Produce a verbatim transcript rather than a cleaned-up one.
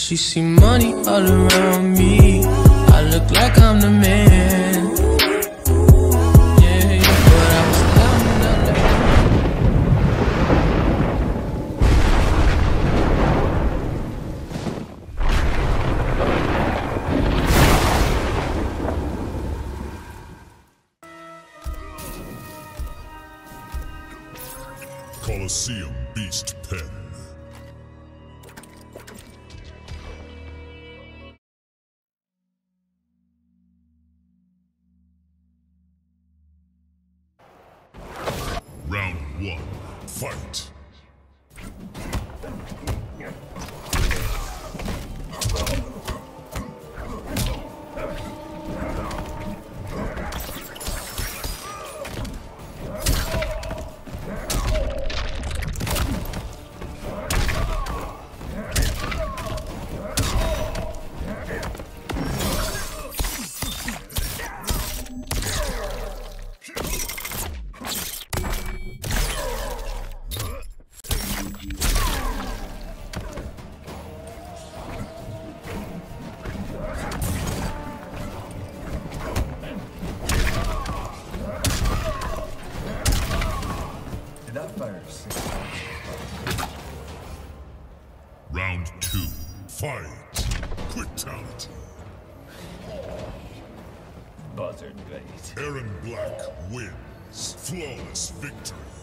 She see money all around me. I look like I'm the man. Yeah, yeah, but I was counting on that. Coliseum Beast Pen. Round one, fight! Round two, fight! Quick talent. Buzzard bait. Aaron Black wins. Flawless victory.